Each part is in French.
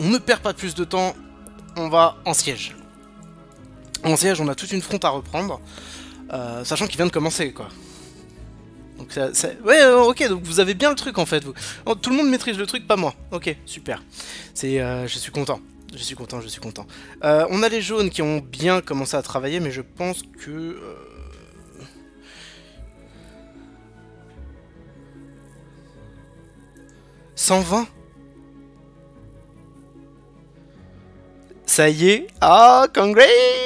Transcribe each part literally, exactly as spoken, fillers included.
on ne perd pas plus de temps, on va en siège. En siège, on a toute une fronte à reprendre, euh, sachant qu'il vient de commencer, quoi. Donc ça, ça... Ouais, euh, ok, donc vous avez bien le truc, en fait. Vous... Oh, tout le monde maîtrise le truc, pas moi. Ok, super. C'est, euh, je suis content. Je suis content, je suis content. Euh, on a les jaunes qui ont bien commencé à travailler, mais je pense que... Euh... cent vingt. Ça y est. Ah, congrats.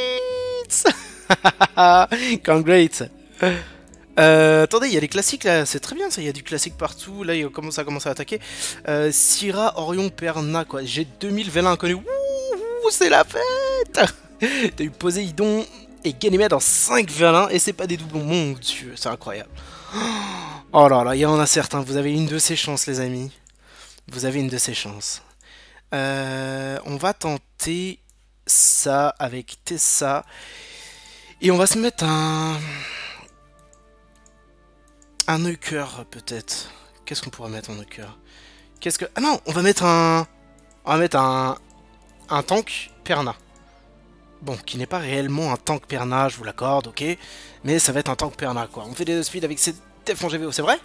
Congrats. Euh, attendez, il y a les classiques là, c'est très bien ça, il y a du classique partout. Là, il commence à commencer à attaquer. Euh, Syrah, Orion, Perna, quoi. J'ai deux mille vélins inconnus. Ouh, c'est la fête. T'as eu Poséidon et Ganymède en cinq vélins et c'est pas des doublons. Mon dieu, c'est incroyable. Oh là là, il y en a certains. Vous avez une de ces chances, les amis. Vous avez une de ces chances. Euh, on va tenter ça avec Tessa. Et on va se mettre un... Un nœud cœur, peut-être. Qu'est-ce qu'on pourrait mettre en nœud cœur? Qu'est-ce que... Ah non, on va mettre un... On va mettre un... Un tank Perna. Bon, qui n'est pas réellement un tank Perna, je vous l'accorde, ok. Mais ça va être un tank Perna, quoi. On fait des speed avec ces F en G V O, c'est vrai?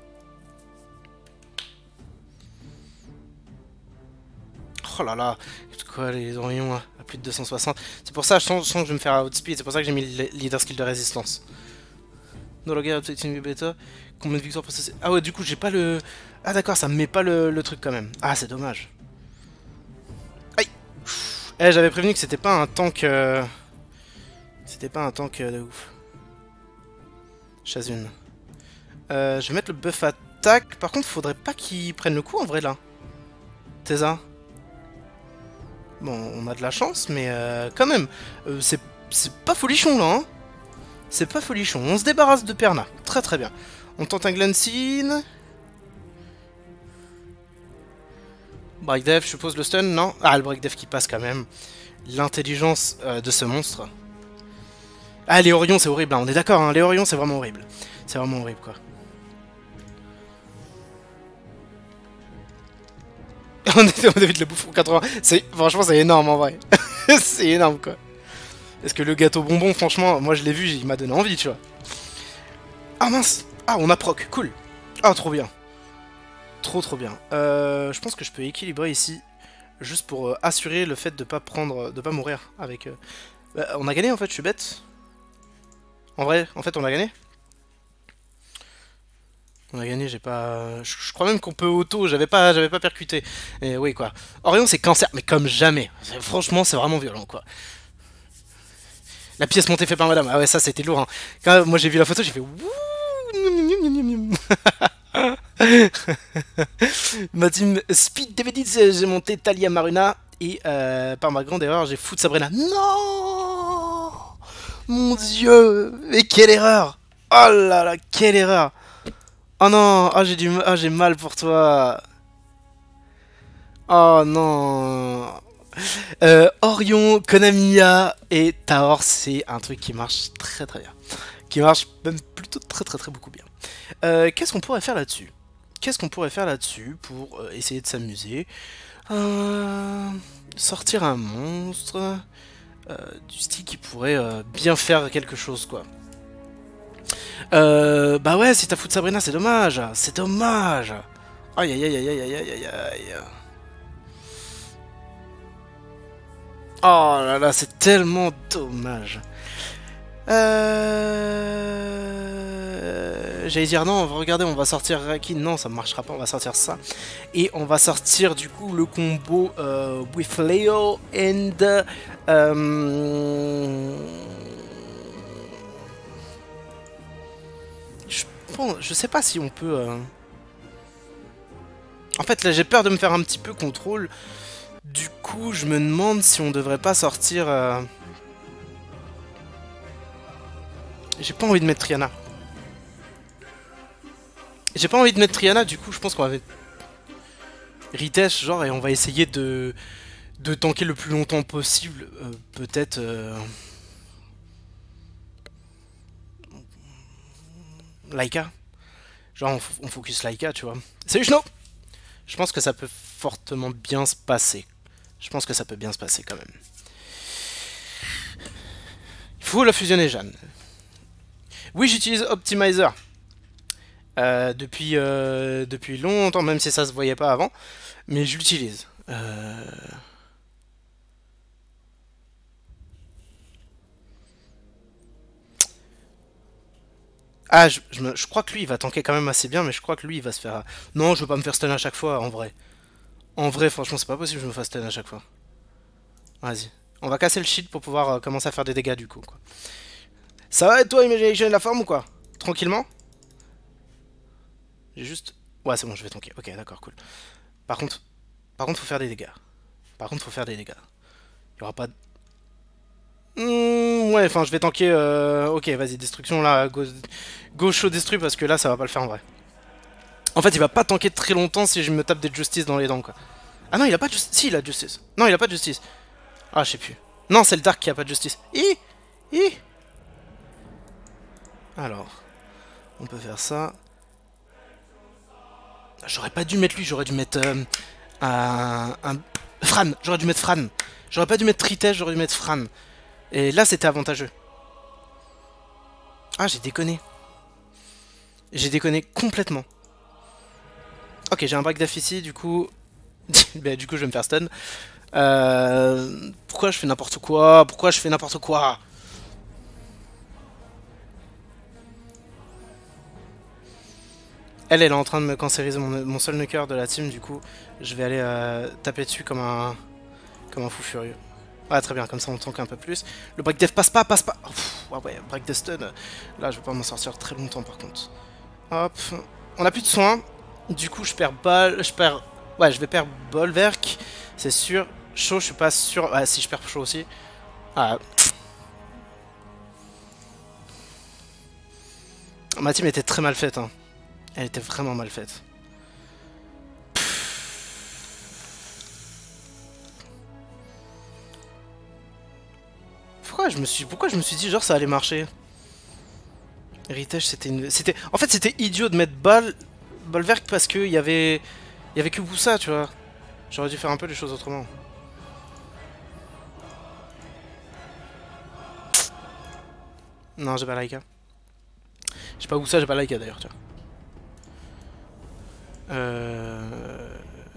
Oh là là, quoi les Orions à plus de deux cent soixante. C'est pour ça, je sens, je sens que je vais me faire outspeed, c'est pour ça que j'ai mis le leader skill de résistance. No longer updating beta. Combien de victoires pour ça? Ah ouais, du coup, j'ai pas le... Ah d'accord, ça me met pas le, le truc quand même. Ah, c'est dommage. Aïe. Eh, j'avais prévenu que c'était pas un tank... Euh... C'était pas un tank euh, de ouf. Chazune. Euh, je vais mettre le buff attaque. Par contre, faudrait pas qu'il prenne le coup en vrai là. Tesa. Bon, on a de la chance, mais euh, quand même, euh, c'est pas folichon là, hein. C'est pas folichon. On se débarrasse de Perna. Très très bien. On tente un Glansin. Breakdev, je suppose le stun, non? Ah, le Breakdev qui passe quand même. L'intelligence euh, de ce monstre. Ah, les Orions, c'est horrible, hein. On est d'accord, hein. Les Orions, c'est vraiment horrible. C'est vraiment horrible, quoi. on avait de la bouffe en quatre-vingts. Franchement, c'est énorme en vrai. C'est énorme, quoi. Est-ce que le gâteau bonbon, franchement, moi je l'ai vu, il m'a donné envie, tu vois. Ah mince. Ah, on a proc, cool. Ah, trop bien. Trop trop bien. Euh, je pense que je peux équilibrer ici, juste pour euh, assurer le fait de pas prendre, de pas mourir avec... Euh... Bah, on a gagné en fait, je suis bête. En vrai, en fait on a gagné. On a gagné, j'ai pas... Je, je crois même qu'on peut auto, j'avais pas, j'avais pas percuté. Et oui quoi. Orion c'est cancer, mais comme jamais. Franchement c'est vraiment violent quoi. La pièce montée fait par madame. Ah ouais, ça c'était lourd. Hein. Quand moi j'ai vu la photo, j'ai fait wouh. Ma team Speed D V D, j'ai monté Talia Maruna. Et euh, par ma grande erreur, j'ai foutu Sabrina. Non. Mon dieu. Mais quelle erreur. Oh là là, quelle erreur. Oh non. Oh, j'ai du... oh, j'ai mal pour toi. Oh non. Euh, Orion, Konamiya et Taor, c'est un truc qui marche très très bien. Qui marche même plutôt très très très beaucoup bien. Euh, Qu'est-ce qu'on pourrait faire là-dessus? Qu'est-ce qu'on pourrait faire là-dessus pour euh, essayer de s'amuser? euh, Sortir un monstre euh, du style qui pourrait euh, bien faire quelque chose quoi. Euh, bah ouais, si t'as foutu Sabrina, c'est dommage. C'est dommage. Aïe aïe aïe aïe aïe aïe aïe aïe. Oh là là, c'est tellement dommage. Euh... J'allais dire non, regardez, on va sortir Rakin. Non, ça ne marchera pas, on va sortir ça. Et on va sortir du coup le combo euh, with Leo and... Euh... Je, pense, je sais pas si on peut... Euh... En fait, là, j'ai peur de me faire un petit peu contrôle. Du coup, je me demande si on devrait pas sortir... Euh... J'ai pas envie de mettre Triana. J'ai pas envie de mettre Triana, du coup, je pense qu'on va mettre... Ritesh, genre, et on va essayer de... de tanker le plus longtemps possible. Euh, Peut-être... Euh... Laika. Genre, on, on focus Laika, tu vois. Salut Chno. Je pense que ça peut fortement bien se passer. Je pense que ça peut bien se passer quand même. Il faut la fusionner, Jeanne. Oui, j'utilise Optimizer. Euh, depuis, euh, depuis longtemps, même si ça se voyait pas avant. Mais je l'utilise. Euh... Ah, je, je, me, je crois que lui, il va tanker quand même assez bien, mais je crois que lui, il va se faire... Non, je veux pas me faire stun à chaque fois, en vrai. En vrai, franchement, c'est pas possible que je me fasse stun à chaque fois. Vas-y. On va casser le shield pour pouvoir euh, commencer à faire des dégâts, du coup, quoi. Ça va et toi, Imagination de la forme ou quoi? Tranquillement? J'ai juste... Ouais, c'est bon, je vais tanker. Ok, d'accord, cool. Par contre, par contre, faut faire des dégâts. Par contre, faut faire des dégâts. Il y aura pas de... Mmh, ouais, enfin, je vais tanker... Euh... Ok, vas-y, destruction, là, go... go show destruit, parce que là, ça va pas le faire en vrai. En fait, il va pas tanker très longtemps si je me tape des justice dans les dents, quoi. Ah non, il a pas de justice. Si, il a de justice. Non, il a pas de justice. Ah, je sais plus. Non, c'est le Dark qui a pas de justice. Hi Hi Alors, on peut faire ça. J'aurais pas dû mettre lui, j'aurais dû mettre euh, un, un... Fran, j'aurais dû mettre Fran. J'aurais pas dû mettre Tritège, j'aurais dû mettre Fran. Et là, c'était avantageux. Ah, j'ai déconné. J'ai déconné complètement. Ok, j'ai un break def ici, du coup... bah, du coup, je vais me faire stun. Euh... Pourquoi je fais n'importe quoi? Pourquoi je fais n'importe quoi? Elle, elle est en train de me cancériser mon, mon seul knocker de la team, du coup, je vais aller euh, taper dessus comme un, comme un fou furieux. Ah, très bien, comme ça on tank un peu plus. Le break def passe pas, passe pas. Oh, pff, ouais, ouais, break de stun. Là, je vais pas m'en sortir très longtemps par contre. Hop, on a plus de soins. Du coup, je perds balle, je perds. Ouais, je vais perdre Bolverk, c'est sûr. Chaud, je suis pas sûr. Ah, si je perds chaud aussi. Ah. Ma team était très mal faite, hein. Elle était vraiment mal faite. Pourquoi je me suis, pourquoi je me suis dit genre ça allait marcher? Héritage, c'était une, c'était, en fait c'était idiot de mettre balle, Bolverk parce que il y avait, il y avait que Boussa, tu vois. J'aurais dû faire un peu les choses autrement. Non, j'ai pas Laika. J'ai pas Boussa, j'ai pas Laika d'ailleurs, tu vois. Euh...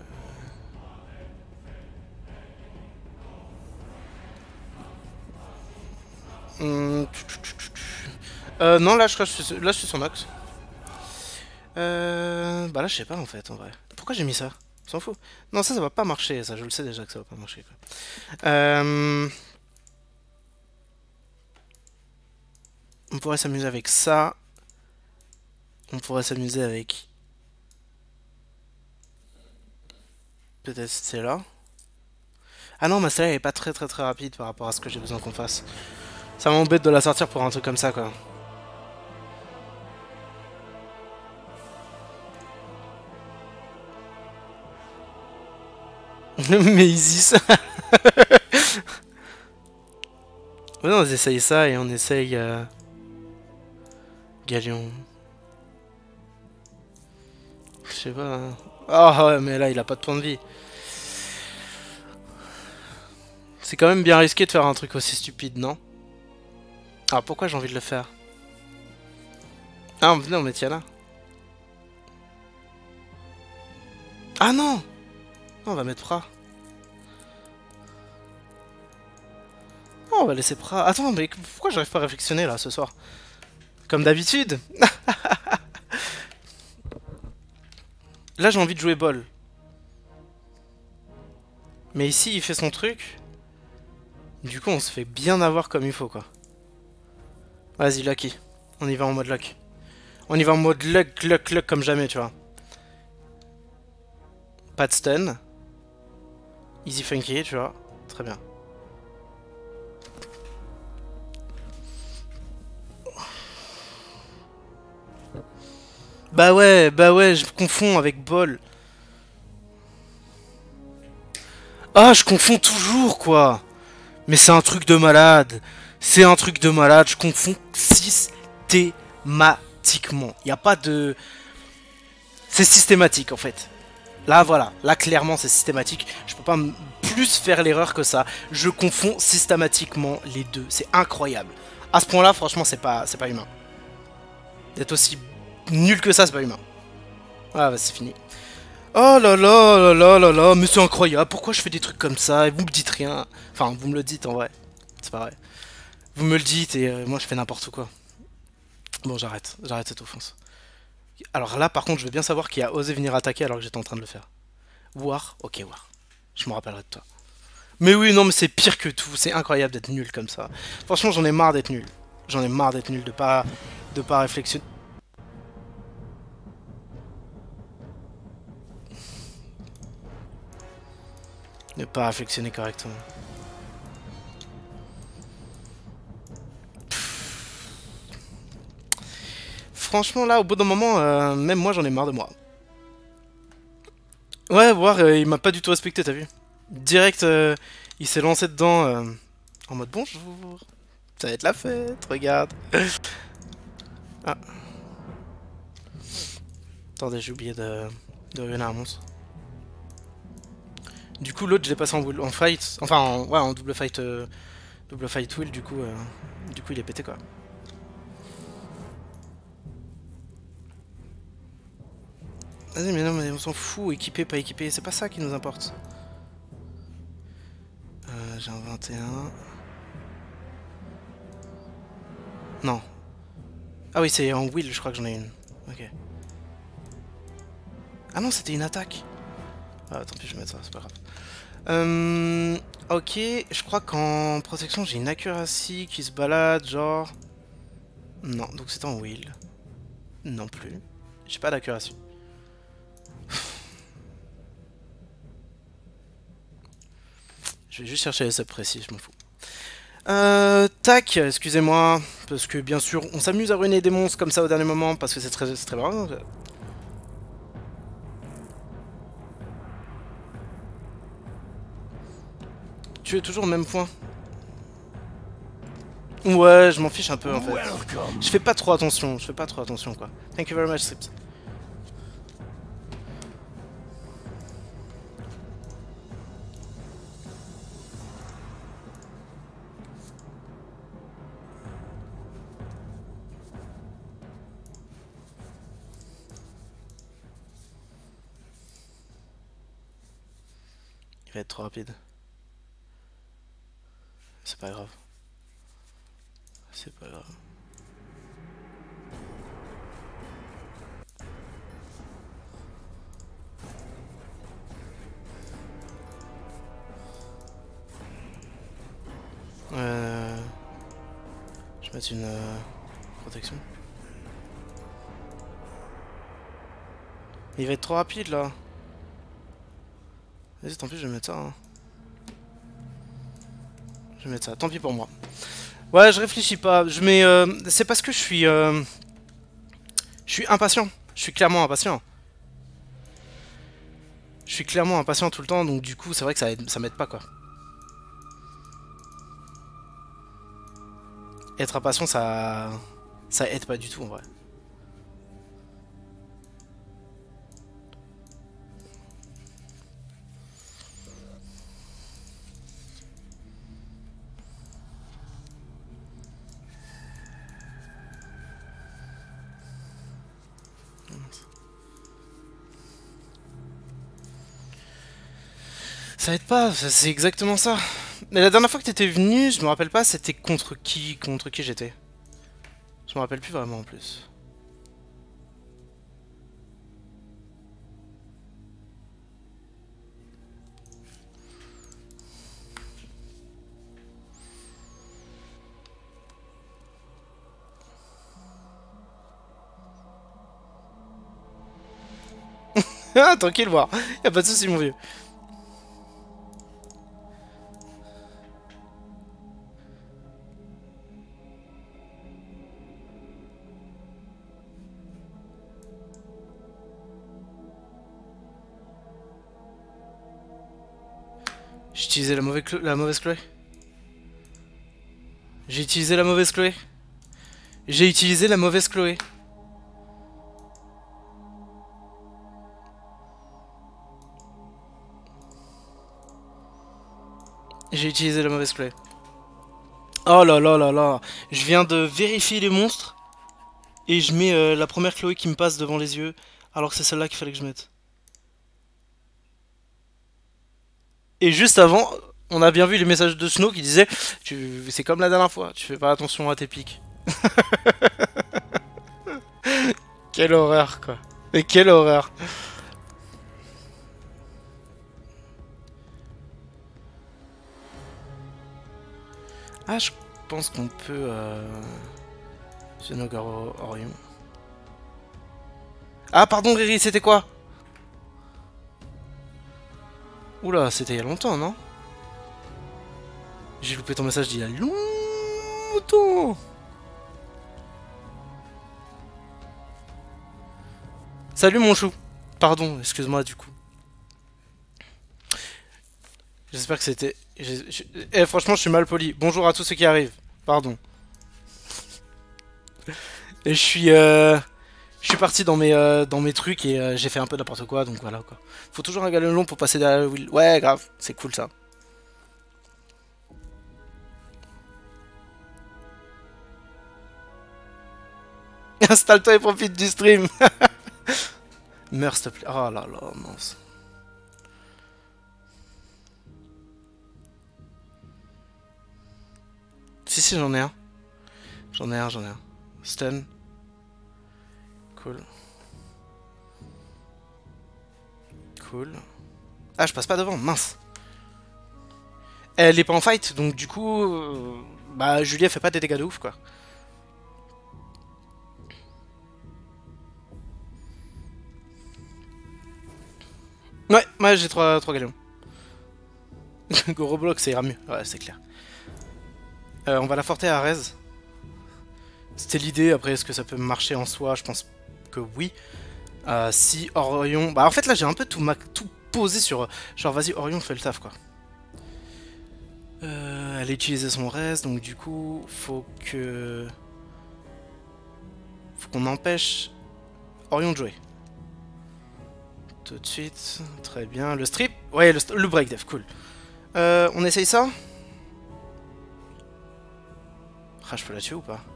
Hum, euh, non, là je, suis, là je suis sur Nox. Euh, bah là je sais pas en fait en vrai. Pourquoi j'ai mis ça? On s'en fout. Non, ça ça va pas marcher, ça je le sais déjà que ça va pas marcher quoi. Euh... On pourrait s'amuser avec ça. On pourrait s'amuser avec... Peut-être c'est là. Ah non, ma celle-là elle est pas très très très rapide par rapport à ce que j'ai besoin qu'on fasse. Ça m'embête de la sortir pour un truc comme ça quoi. Mais Isis. Ouais, on essaye ça et on essaye... Euh... Galion. Je sais pas. Hein. Ah ouais, mais là il a pas de point de vie. C'est quand même bien risqué de faire un truc aussi stupide, non? Ah, pourquoi j'ai envie de le faire? Ah, non, mais tiens là. Ah non! Non, on va mettre Pra. Non, on va laisser Pra. Attends, mais pourquoi j'arrive pas à réflexionner là ce soir? Comme d'habitude. Là, j'ai envie de jouer ball. Mais ici, il fait son truc. Du coup, on se fait bien avoir comme il faut, quoi. Vas-y, Lucky. On y va en mode luck. On y va en mode luck, luck, luck comme jamais, tu vois. Pas de stun. Easy funky, tu vois. Très bien. Bah ouais, bah ouais, je confonds avec ball. Ah, je confonds toujours, quoi. Mais c'est un truc de malade. C'est un truc de malade. Je confonds systématiquement. Il n'y a pas de... C'est systématique, en fait. Là, voilà. Là, clairement, c'est systématique. Je peux pas plus faire l'erreur que ça. Je confonds systématiquement les deux. C'est incroyable. À ce point-là, franchement, c'est pas, c'est pas humain. D'être aussi nul que ça, c'est pas humain. Ah bah c'est fini. Oh là là là là là là, mais c'est incroyable. Pourquoi je fais des trucs comme ça et vous me dites rien? Enfin, vous me le dites en vrai. C'est pas vrai. Vous me le dites et euh, moi je fais n'importe quoi. Bon, j'arrête. J'arrête cette offense. Alors là, par contre, je veux bien savoir qui a osé venir attaquer alors que j'étais en train de le faire. War? Ok, War. Je me rappellerai de toi. Mais oui, non, mais c'est pire que tout. C'est incroyable d'être nul comme ça. Franchement, j'en ai marre d'être nul. J'en ai marre d'être nul, de pas, de pas réflexionner. De pas réflexionner correctement. Franchement, là, au bout d'un moment, euh, même moi, j'en ai marre de moi. Ouais, voir, euh, il m'a pas du tout respecté, t'as vu? Direct, euh, il s'est lancé dedans euh, en mode bonjour. Ça va être la fête, regarde. Ah. Attendez, j'ai oublié de, de revenir à un monstre. Du coup, l'autre, je l'ai passé en, en fight. Enfin, en, ouais, en double fight. Euh, double fight wheel, du coup, euh, du coup, il est pété quoi. Vas-y, mais non, mais on s'en fout, équipé, pas équipé, c'est pas ça qui nous importe. Euh, j'ai un vingt et un. Non. Ah oui, c'est en wheel, je crois que j'en ai une. Ok. Ah non, c'était une attaque. Ah, tant pis, je vais mettre ça, c'est pas grave. Euh, ok, je crois qu'en protection, j'ai une accuracy qui se balade, genre... Non, donc c'est en wheel. Non plus. J'ai pas d'accuracy. Je vais juste chercher les subs précis, je m'en fous. Euh, tac, excusez-moi, parce que bien sûr, on s'amuse à ruiner des monstres comme ça au dernier moment, parce que c'est très, très marrant. Tu es toujours au même point. Ouais, je m'en fiche un peu en fait. Je fais pas trop attention, je fais pas trop attention quoi. Thank you very much, Strips. Il va être trop rapide. C'est pas grave. C'est pas grave. Euh... Je vais mettre une euh, protection. Il va être trop rapide là. Vas-y, tant pis, je vais mettre ça. Hein. Je vais mettre ça, tant pis pour moi. Ouais, je réfléchis pas. Je mets. Euh... C'est parce que je suis. Euh... Je suis impatient. Je suis clairement impatient. Je suis clairement impatient tout le temps, donc du coup, c'est vrai que ça, ça m'aide pas quoi. Être impatient, ça. Ça aide pas du tout en vrai. Ça aide pas, c'est exactement ça. Mais la dernière fois que t'étais venu, je me rappelle pas, c'était contre qui, contre qui j'étais. Je me rappelle plus vraiment en plus. Ah, tranquille, voir. Y'a pas de soucis, mon vieux. J'ai utilisé la mauvaise, la mauvaise Chloé. J'ai utilisé la mauvaise Chloé. J'ai utilisé la mauvaise Chloé. J'ai utilisé la mauvaise clé. Oh là là là là. Je viens de vérifier les monstres. Et je mets euh, la première Chloé qui me passe devant les yeux. Alors que c'est celle-là qu'il fallait que je mette. Et juste avant, on a bien vu les messages de Snow qui disaient tu... c'est comme la dernière fois, tu fais pas attention à tes pics. Quelle horreur quoi. Mais quelle horreur. Ah, je pense qu'on peut... Euh... Xenogaro Orion. Ah, pardon Riri, c'était quoi? Oula, c'était il y a longtemps, non? J'ai loupé ton message d'il y a longtemps. Salut mon chou. Pardon, excuse-moi du coup. J'espère que c'était... Eh, franchement, je suis mal poli. Bonjour à tous ceux qui arrivent. Pardon. Et je suis... Euh... Je suis parti dans mes, euh, dans mes trucs et euh, j'ai fait un peu n'importe quoi, donc voilà quoi. Faut toujours un galon long pour passer derrière le wheel. Ouais, grave, c'est cool ça. Installe-toi et profite du stream. Meurs s'il te plaît. Oh là là, mince. Si, si, j'en ai un. J'en ai un, j'en ai un. Stun. Cool. Cool. Ah, je passe pas devant, mince. Elle est pas en fight, donc du coup... Euh, bah, Julia fait pas des dégâts de ouf, quoi. Ouais, moi j'ai trois, trois galions. Go Roblox, ça ira mieux. Ouais, c'est clair. Euh, on va la forter à Rez. C'était l'idée, après est-ce que ça peut marcher en soi? Je pense que oui. Euh, si Orion... Bah en fait là j'ai un peu tout, ma... tout posé sur... Genre vas-y Orion fait le taf quoi. Euh, elle a utilisé son reste, donc du coup faut que... Faut qu'on empêche Orion de jouer. Tout de suite, très bien. Le strip? Ouais, le, le break def, cool. Euh, on essaye ça? Ah, je peux la tuer ou pas?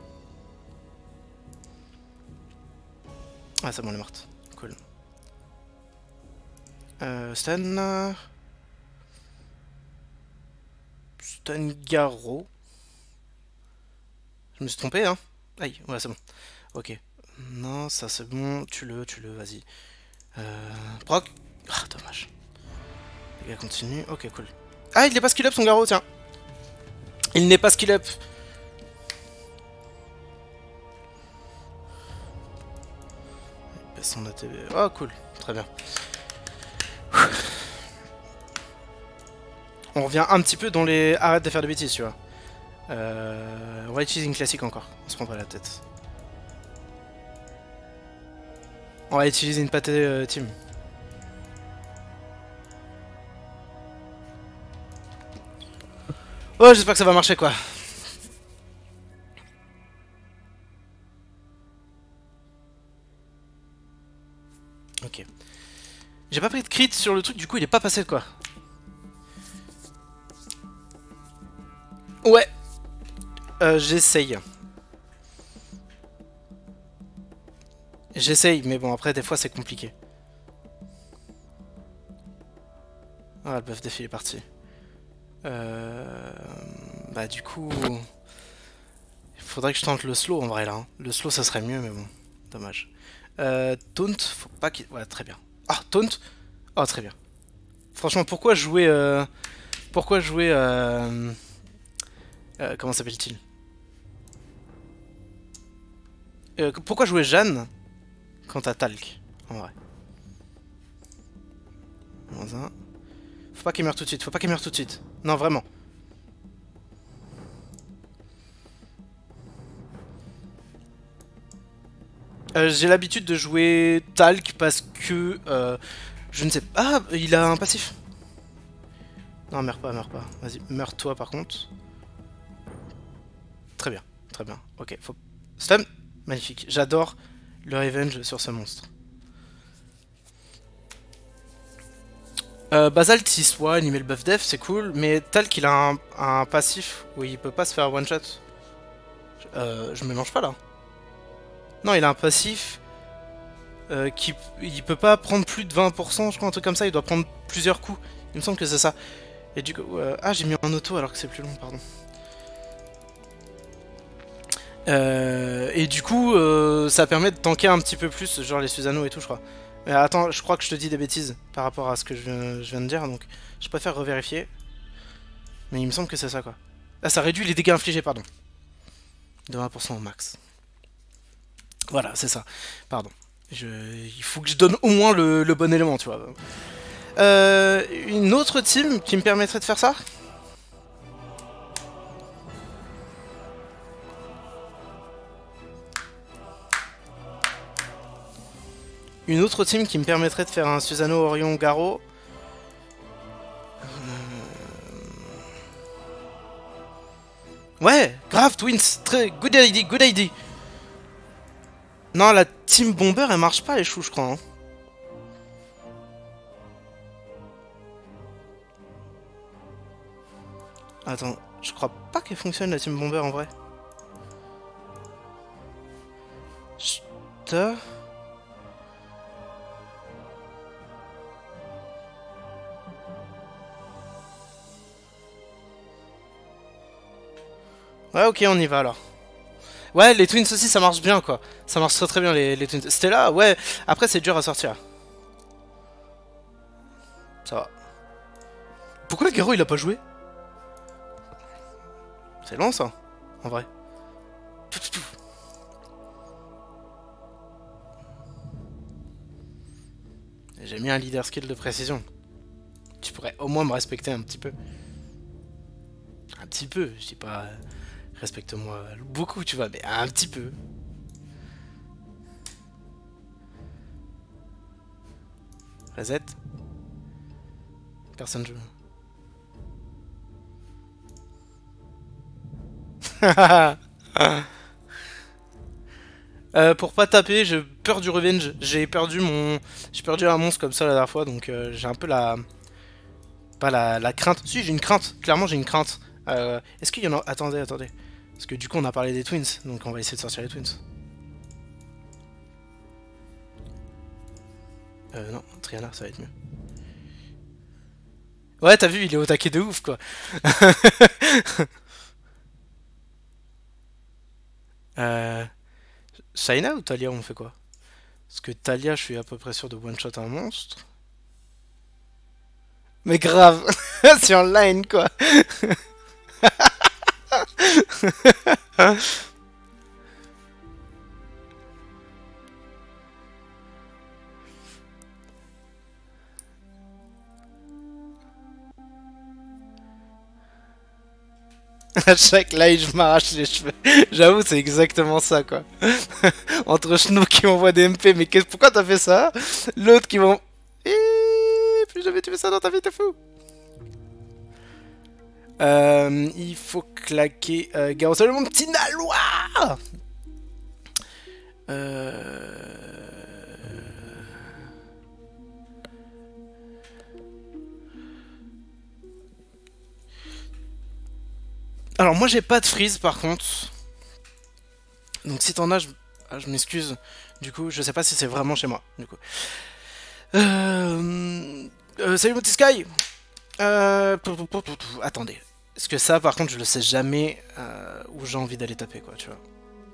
Ah, c'est bon, elle est morte. Cool. Euh, stun... Stun Garo. Je me suis trompé, hein? Aïe, ouais, c'est bon. Ok. Non, ça c'est bon. Tue-le, tue-le, vas-y. Euh... Proc. Ah, dommage. Les gars continuent. Ok, cool. Ah, il n'est pas skill up son Garo, tiens. Il n'est pas skill up. Il baisse son A T B. Oh, cool. Très bien. On revient un petit peu dans les... Arrête de faire de bêtises, tu vois. Euh... On va utiliser une classique encore. On se prend pas la tête. On va utiliser une pâtée euh, team. Oh, j'espère que ça va marcher, quoi. Ok. J'ai pas pris de crit sur le truc, du coup il est pas passé, quoi. Ouais. Euh, j'essaye. J'essaye, mais bon, après, des fois, c'est compliqué. Ah, le buff défi est parti. Euh... Bah, du coup... Il faudrait que je tente le slow, en vrai, là. Hein. Le slow, ça serait mieux, mais bon. Dommage. Euh, taunt, faut pas qu'il... Ouais, très bien. Ah, taunt. Oh, très bien. Franchement, pourquoi jouer... Euh... Pourquoi jouer... Euh... Euh, comment s'appelle-t-il euh, Pourquoi jouer Jeanne quand t'as Talc, en vrai. Moins un. Faut pas qu'il meure tout de suite, faut pas qu'il meure tout de suite. Non, vraiment. Euh, J'ai l'habitude de jouer Talc parce que... Euh, je ne sais pas... Ah, il a un passif. Non, meurs pas, meurs pas. Vas-y, meurs-toi par contre. Très bien, très bien. Ok, faut... Stun. Magnifique. J'adore le revenge sur ce monstre. Euh, Basalt il soigne, il met le buff def, c'est cool, mais Talk il a un, un passif où il peut pas se faire one shot. Euh, je mélange pas là. Non, il a un passif euh, qui il peut pas prendre plus de vingt pour cent, je crois, un truc comme ça, il doit prendre plusieurs coups. Il me semble que c'est ça. Et du coup, euh, ah j'ai mis en auto alors que c'est plus long, pardon. Euh, et du coup, euh, ça permet de tanker un petit peu plus, genre les Susanoo et tout, je crois. Mais attends, je crois que je te dis des bêtises par rapport à ce que je viens, je viens de dire, donc je préfère revérifier. Mais il me semble que c'est ça, quoi. Ah, ça réduit les dégâts infligés, pardon. De vingt pour cent au max. Voilà, c'est ça. Pardon. Je... Il faut que je donne au moins le, le bon élément, tu vois. Euh, une autre team qui me permettrait de faire ça? Une autre team qui me permettrait de faire un Susanoo, Orion, Garo. Ouais, grave, Twins, très good idea, good idea. Non, la team Bomber, elle marche pas, les choux, je crois. Hein. Attends, je crois pas qu'elle fonctionne, la team Bomber, en vrai. Chut. Ouais, ok, on y va alors. Ouais, les Twins aussi, ça marche bien, quoi. Ça marche très très bien, les, les Twins. C'était là, ouais. Après, c'est dur à sortir. Ça va. Pourquoi le Garo, il a pas joué? C'est long, ça, en vrai. J'ai mis un leader skill de précision. Tu pourrais au moins me respecter un petit peu. Un petit peu, je dis pas... Respecte-moi beaucoup, tu vois, mais un petit peu. Reset. Personne joue. euh, pour pas taper, j'ai peur du revenge. J'ai perdu mon... J'ai perdu un monstre comme ça la dernière fois, donc euh, j'ai un peu la... Pas la, la crainte. Si, j'ai une crainte. Clairement, j'ai une crainte. Euh, Est-ce qu'il y en a... Attendez, attendez. Parce que du coup, on a parlé des Twins, donc on va essayer de sortir les Twins. Euh, non, Triana, ça va être mieux. Ouais, t'as vu, il est au taquet de ouf, quoi. euh... Shaina ou Talia, on fait quoi? Parce que Talia, je suis à peu près sûr de one-shot un monstre. Mais grave, c'est online, quoi. À chaque live, je m'arrache les cheveux. J'avoue, c'est exactement ça, quoi. Entre Schnook qui m'envoie des M P, mais pourquoi t'as fait ça? L'autre qui m'envoie... Eh, plus jamais tu fais ça dans ta vie, t'es fou. Euh, il faut claquer... Euh, Garo, salut mon petit Nalois. Euh... Alors moi j'ai pas de freeze par contre. Donc si t'en as, je, ah, je m'excuse. Du coup, je sais pas si c'est vraiment chez moi. Du coup. Euh... Euh, salut mon petit Sky. Euh... Attendez. Est-ce que ça par contre je le sais jamais euh, où j'ai envie d'aller taper quoi, tu vois.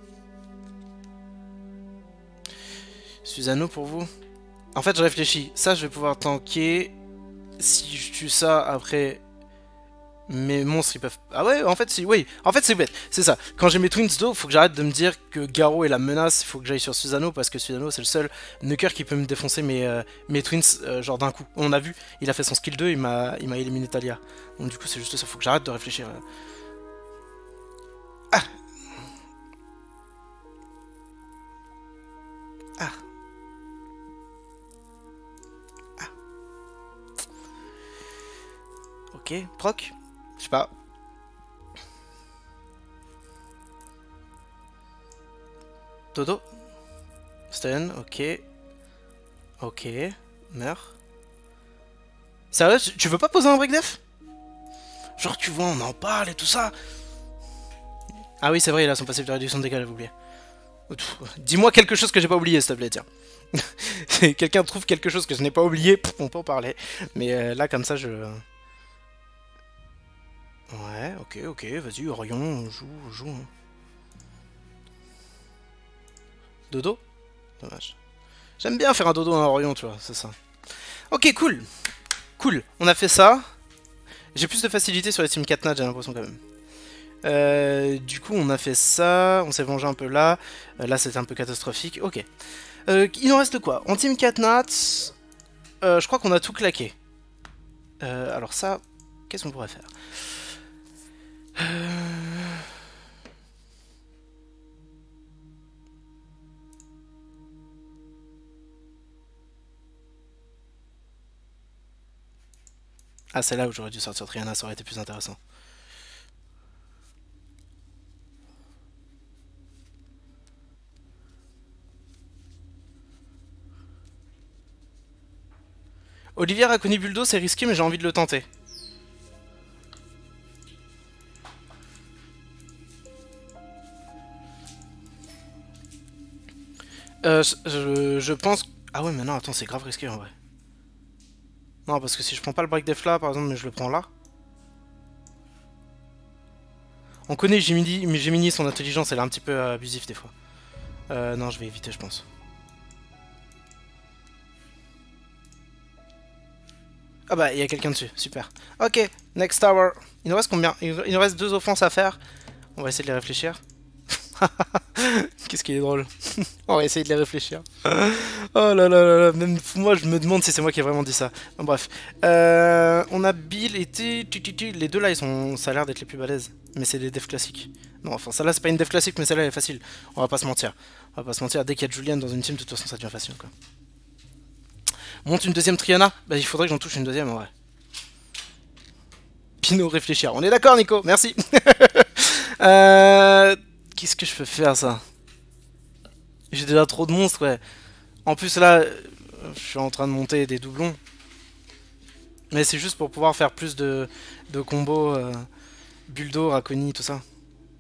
Susanoo pour vous. En fait je réfléchis. Ça je vais pouvoir tanker. Si je tue ça après... Mes monstres ils peuvent... Ah ouais, en fait, si, oui, en fait c'est bête, c'est ça. Quand j'ai mes Twins d'eau, faut que j'arrête de me dire que Garo est la menace, il faut que j'aille sur Susanoo parce que Susanoo c'est le seul Nuker qui peut me défoncer mes, euh, mes Twins euh, genre d'un coup. On a vu, il a fait son skill deux, il m'a il m'a éliminé Talia. Donc du coup c'est juste ça, faut que j'arrête de réfléchir. Ah Ah Ah Ok, proc. Je sais pas. Dodo. Stun, ok. Ok. Meurs. Sérieux, tu veux pas poser un break def? Genre, tu vois, on en parle et tout ça. Ah oui, c'est vrai, il a son passif de réduction de dégâts, j'avais oublié. Dis-moi quelque chose que j'ai pas oublié, s'il te plaît, tiens. Quelqu'un trouve quelque chose que je n'ai pas oublié, pff, on peut en parler. Mais euh, là, comme ça, je... Ouais, ok, ok, vas-y, Orion, joue, joue. Hein. Dodo? Dommage. J'aime bien faire un dodo à un Orion, tu vois, c'est ça. Ok, cool. Cool, on a fait ça. J'ai plus de facilité sur les team Katna, j'ai l'impression quand même. Euh, du coup, on a fait ça, on s'est vengé un peu là. Euh, là, c'était un peu catastrophique. Ok. Euh, il nous reste quoi? En team Katnat, euh, je crois qu'on a tout claqué. Euh, alors ça, qu'est-ce qu'on pourrait faire? euh... Ah, c'est là où j'aurais dû sortir Triana, ça aurait été plus intéressant. Olivier Raconi Buldo, c'est risqué, mais j'ai envie de le tenter. Euh, je, je pense... Ah ouais, mais non, attends, c'est grave risqué en vrai. Non, parce que si je prends pas le break def là, par exemple, mais je le prends là... On connaît Gemini, mais Gemini, son intelligence, elle est un petit peu euh, abusive des fois. Euh, non, je vais éviter, je pense. Ah bah, il y a quelqu'un dessus, super. Ok, next tower. Il nous reste combien? Il nous reste deux offenses à faire. On va essayer de les réfléchir. Qu'est-ce qui est drôle. On va essayer de les réfléchir. Oh là là là là, même moi je me demande si c'est moi qui ai vraiment dit ça. Bon, bref. Euh, on a Bill et T. Les deux là, ils sont... ça a l'air d'être les plus balèzes. Mais c'est des defs classiques. Non, enfin, celle-là, c'est pas une def classique, mais celle-là, elle est facile. On va pas se mentir. On va pas se mentir, dès qu'il y a Julian dans une team, de toute façon, ça devient facile, quoi. Monte une deuxième Triana? Bah, il faudrait que j'en touche une deuxième, en vrai. Pinot réfléchir. On est d'accord, Nico? Merci. euh... Qu'est-ce que je peux faire, ça? J'ai déjà trop de monstres, ouais. En plus, là, je suis en train de monter des doublons. Mais c'est juste pour pouvoir faire plus de, de combos. Euh... Buldo, Raconi, tout ça.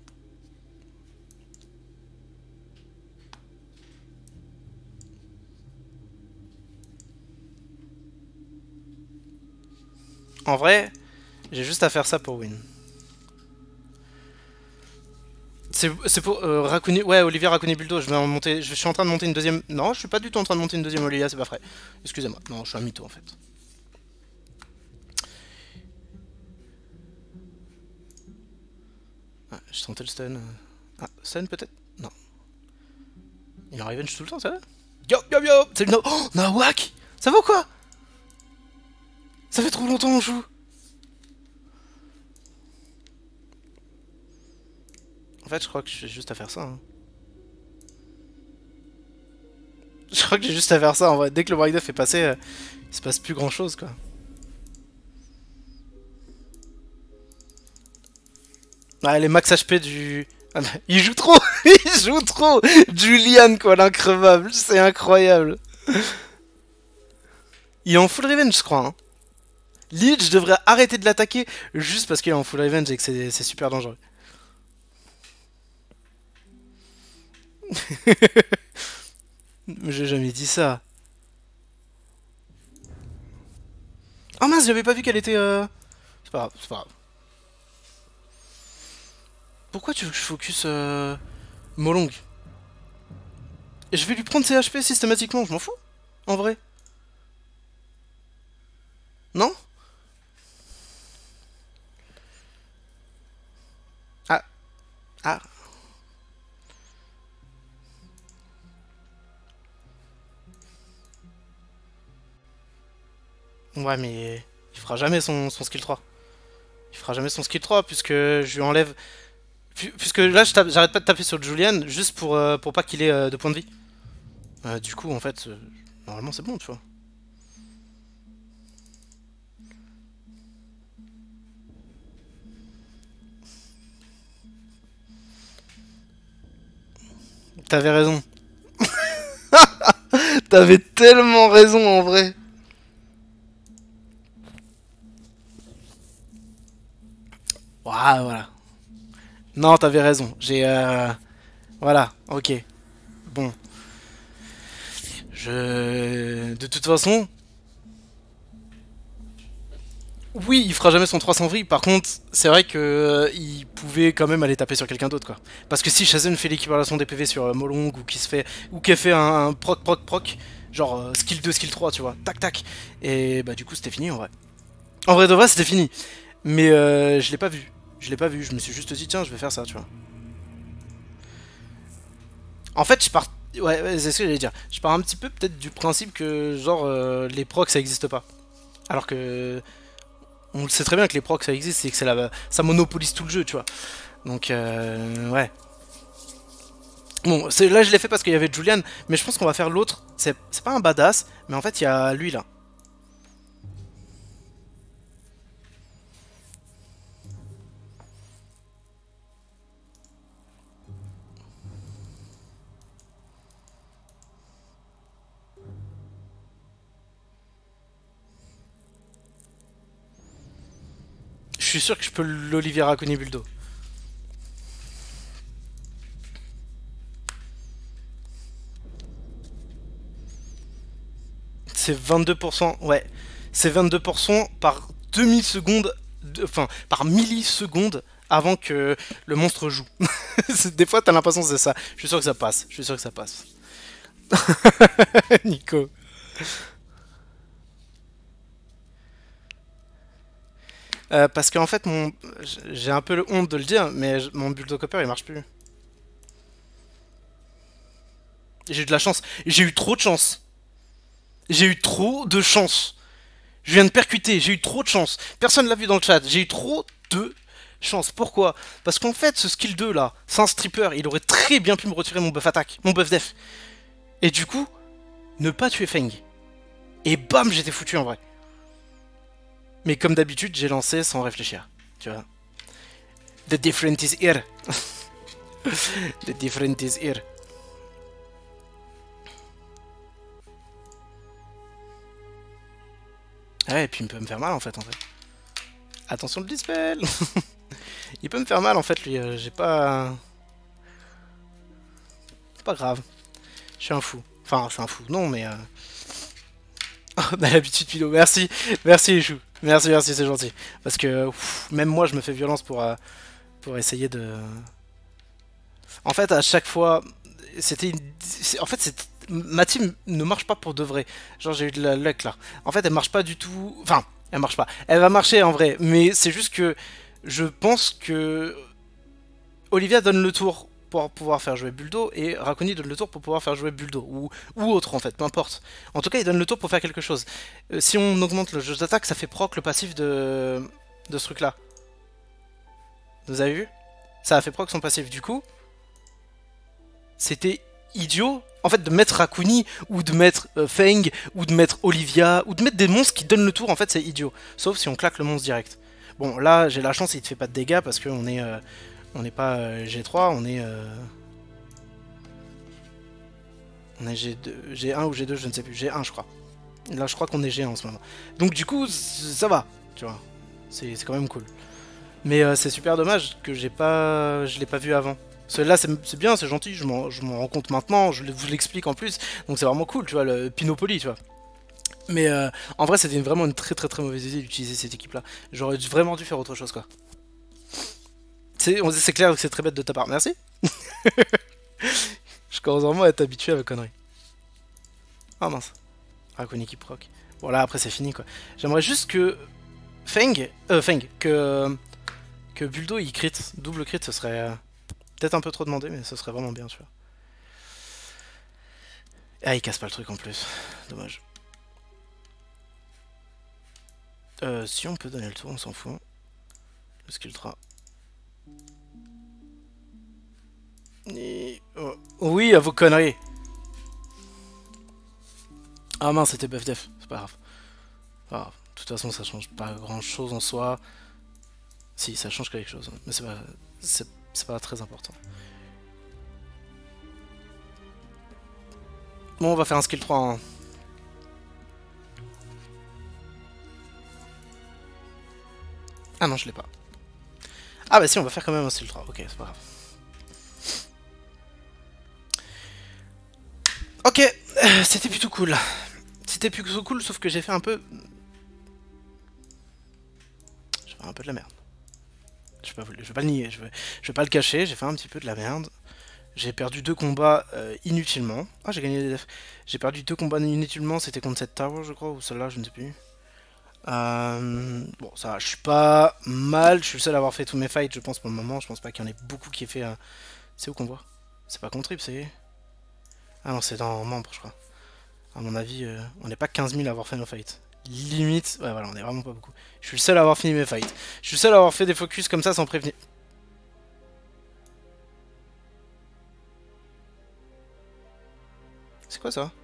En vrai, j'ai juste à faire ça pour win. C'est pour euh, Raccoon... Ouais, Olivier Raccoon Buldo, je vais en monter... Je suis en train de monter une deuxième... Non, je suis pas du tout en train de monter une deuxième Olivia, c'est pas vrai. Excusez-moi, non, je suis un mytho en fait. Ah, je sentais le stun. Ah, stun peut-être? Non. Il en revenge tout le temps, ça va? Yo, yo, yo! C'est le no... Oh, Nawak! Ça va ou quoi? Ça fait trop longtemps on joue! En fait, je crois que j'ai juste à faire ça. Hein. Je crois que j'ai juste à faire ça en vrai. Dès que le break def est passé, euh, il se passe plus grand chose quoi. Ah, les max H P du... Ah, bah, il joue trop. Il joue trop. Julian quoi, l'increvable. C'est incroyable. Il est en full revenge je crois. Hein. Lich devrait arrêter de l'attaquer juste parce qu'il est en full revenge et que c'est super dangereux. J'ai jamais dit ça. Oh mince, j'avais pas vu qu'elle était... Euh... C'est pas grave, c'est pas grave. Pourquoi tu veux que je focus euh... Molong? Et je vais lui prendre ses H P systématiquement, je m'en fous. En vrai. Non? Ah. Ah. Ouais, mais... Il fera jamais son, son skill trois. Il fera jamais son skill trois puisque je lui enlève... Puisque là, j'arrête pas de taper sur Julian juste pour, euh, pour pas qu'il ait euh, de points de vie. Euh, du coup, en fait, euh, normalement c'est bon, tu vois. T'avais raison. T'avais tellement raison en vrai. Ouah, voilà. Non, t'avais raison. J'ai... Euh... Voilà, ok. Bon. Je... De toute façon... Oui, il fera jamais son trois cents vrille. Par contre, c'est vrai que euh, il pouvait quand même aller taper sur quelqu'un d'autre, quoi. Parce que si Shazen fait l'équivalation des P V sur euh, Molong ou qui se fait ou qui a fait un, un proc proc proc, genre euh, skill deux, skill trois, tu vois, tac tac. Et bah du coup, c'était fini en vrai. En vrai de vrai, c'était fini. Mais euh, je l'ai pas vu. Je l'ai pas vu. Je me suis juste dit tiens, je vais faire ça, tu vois. En fait, je pars. Ouais, ouais, c'est ce que j'allais dire. Je pars un petit peu peut-être du principe que genre euh, les procs ça existe pas. Alors que on le sait très bien que les procs ça existe, c'est que c'est la... ça monopolise tout le jeu, tu vois. Donc, euh, ouais. Bon, là je l'ai fait parce qu'il y avait Julian, mais je pense qu'on va faire l'autre. C'est pas un badass, mais en fait il y a lui là. Je suis sûr que je peux l'Olivier Raccoon Buldo. C'est vingt-deux pour cent, ouais. C'est vingt-deux pour cent par demi-seconde, enfin, par milliseconde avant que le monstre joue. Des fois, t'as l'impression que c'est ça. Je suis sûr que ça passe. Je suis sûr que ça passe. Nico. Euh, parce qu'en fait, mon... j'ai un peu le honte de le dire, mais mon Bulldog Copper il marche plus. J'ai eu de la chance. J'ai eu trop de chance. J'ai eu trop de chance. Je viens de percuter, j'ai eu trop de chance. Personne l'a vu dans le chat, j'ai eu trop de chance. Pourquoi? Parce qu'en fait, ce skill deux là, c'est un stripper, il aurait très bien pu me retirer mon buff attaque, mon buff def. Et du coup, ne pas tuer Feng. Et bam, j'étais foutu en vrai. Mais comme d'habitude, j'ai lancé sans réfléchir. Tu vois. The difference is here. The difference is here. Ouais, et puis il peut me faire mal en fait, en fait. Attention le dispel. Il peut me faire mal en fait, lui. Euh, j'ai pas... Pas grave. Je suis un fou. Enfin, je suis un fou. Non, mais... Euh... On a l'habitude, Pilo. Merci. Merci, Chou. Merci, merci, c'est gentil. Parce que ouf, même moi, je me fais violence pour, euh, pour essayer de... En fait, à chaque fois, c'était... Une... En fait, c'est... Ma team ne marche pas pour de vrai. Genre, j'ai eu de la luck, là. En fait, elle marche pas du tout... Enfin, elle marche pas. Elle va marcher, en vrai. Mais c'est juste que... Je pense que... Olivia donne le tour pour pouvoir faire jouer Buldo et Raccoon donne le tour pour pouvoir faire jouer Buldo ou, ou autre en fait, peu importe. En tout cas, il donne le tour pour faire quelque chose. Euh, si on augmente le jeu d'attaque, ça fait proc le passif de, de ce truc là. Vous avez vu? Ça a fait proc son passif. Du coup, c'était idiot en fait de mettre Raccoon ou de mettre euh, Feng ou de mettre Olivia ou de mettre des monstres qui donnent le tour. En fait, c'est idiot. Sauf si on claque le monstre direct. Bon, là, j'ai la chance, il te fait pas de dégâts parce qu'on est. Euh, On n'est pas euh, G trois, on est... Euh... On est G deux, G un ou G deux, je ne sais plus. G un, je crois. Là, je crois qu'on est G un en ce moment. Donc, du coup, ça va, tu vois. C'est quand même cool. Mais euh, c'est super dommage que j'ai pas... je l'ai pas vu avant. Celui-là, c'est bien, c'est gentil, je m'en rends compte maintenant, je vous l'explique en plus. Donc, c'est vraiment cool, tu vois, le Pinopoli, tu vois. Mais euh, en vrai, c'était vraiment une très très très mauvaise idée d'utiliser cette équipe-là. J'aurais vraiment dû faire autre chose, quoi. C'est clair que c'est très bête de ta part, merci. Je commence vraiment à être habitué à la connerie. Ah mince. Raccoon équipe proc. Bon là après c'est fini quoi. J'aimerais juste que Feng, euh Feng, que que Buldo il crit, double crit, ce serait euh, peut-être un peu trop demandé mais ce serait vraiment bien tu vois. Ah il casse pas le truc en plus, dommage. Euh, si on peut donner le tour, on s'en fout. Le skill trois. Et... Oh. Oui, à vos conneries. Ah mince, c'était buff def, c'est pas grave. Pas grave. De toute façon, ça change pas grand chose en soi. Si, ça change quelque chose, mais c'est pas, c'est pas très important. Bon, on va faire un skill trois en... Ah non, je l'ai pas. Ah bah si, on va faire quand même un ultra. Ok, c'est pas grave. Ok, euh, c'était plutôt cool. C'était plutôt cool, sauf que j'ai fait un peu... J'ai fait un peu de la merde. Je vais pas, je vais pas le nier, je vais, je vais pas le cacher, j'ai fait un petit peu de la merde. J'ai perdu deux combats euh, inutilement. Ah, j'ai gagné des defs. J'ai perdu deux combats inutilement, c'était contre cette tower, je crois, ou celle-là, je ne sais plus. Euh, bon, ça va, je suis pas mal, je suis le seul à avoir fait tous mes fights, je pense, pour le moment. Je pense pas qu'il y en ait beaucoup qui aient fait... Euh... C'est où qu'on voit? C'est pas contrib, c'est... Ah non, c'est dans membre, je crois. À mon avis, euh, on n'est pas quinze mille à avoir fait nos fights. Limite, ouais, voilà, on est vraiment pas beaucoup. Je suis le seul à avoir fini mes fights. Je suis le seul à avoir fait des focus comme ça sans prévenir. C'est quoi ça?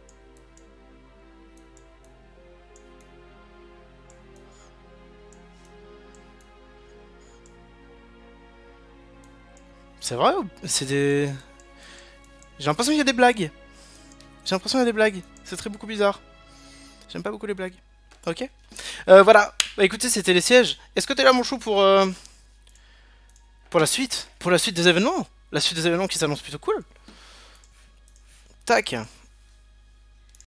C'est vrai ou... C'est des... J'ai l'impression qu'il y a des blagues. J'ai l'impression qu'il y a des blagues. C'est très beaucoup bizarre. J'aime pas beaucoup les blagues. Ok. Euh, voilà. Bah écoutez, c'était les sièges. Est-ce que t'es là, mon chou, pour... Euh... Pour la suite? Pour la suite des événements? La suite des événements qui s'annoncent plutôt cool. Tac.